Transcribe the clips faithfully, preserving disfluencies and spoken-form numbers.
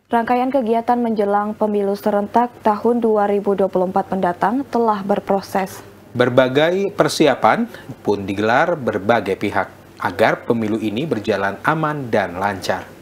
Rangkaian kegiatan menjelang pemilu serentak tahun dua ribu dua puluh empat mendatang telah berproses. Berbagai persiapan pun digelar berbagai pihak agar pemilu ini berjalan aman dan lancar.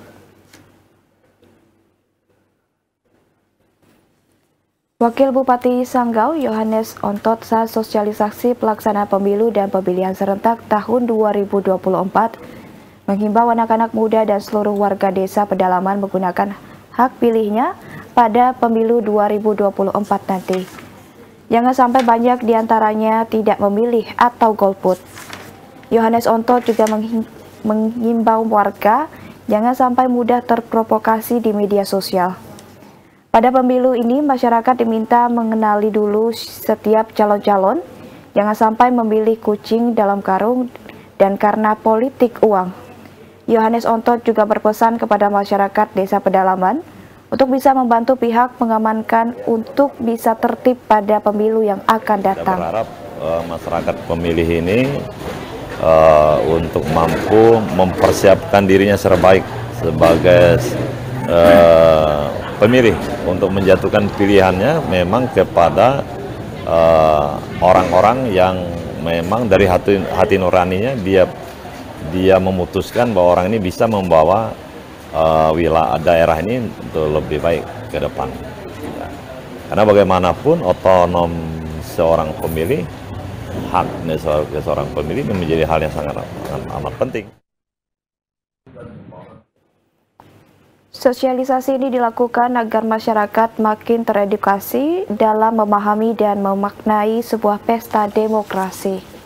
Wakil Bupati Sanggau Yohanes Ontot saat sosialisasi pelaksana pemilu dan pemilihan serentak tahun dua ribu dua puluh empat menghimbau anak-anak muda dan seluruh warga desa pedalaman menggunakan hak pilihnya pada pemilu dua ribu dua puluh empat nanti. Jangan sampai banyak diantaranya tidak memilih atau golput. Yohanes Ontot juga menghimbau warga jangan sampai mudah terprovokasi di media sosial. Pada pemilu ini, masyarakat diminta mengenali dulu setiap calon-calon, jangan sampai memilih kucing dalam karung dan karena politik uang. Yohanes Ontot juga berpesan kepada masyarakat desa pedalaman untuk bisa membantu pihak mengamankan untuk bisa tertib pada pemilu yang akan datang. Kita berharap uh, masyarakat pemilih ini uh, untuk mampu mempersiapkan dirinya secara baik sebagai uh, pemilih untuk menjatuhkan pilihannya memang kepada orang-orang uh, yang memang dari hati, hati nuraninya dia dia memutuskan bahwa orang ini bisa membawa uh, wilayah daerah ini untuk lebih baik ke depan. Karena bagaimanapun otonom seorang pemilih, haknya seorang pemilih ini menjadi hal yang sangat amat penting. Sosialisasi ini dilakukan agar masyarakat makin teredukasi dalam memahami dan memaknai sebuah pesta demokrasi.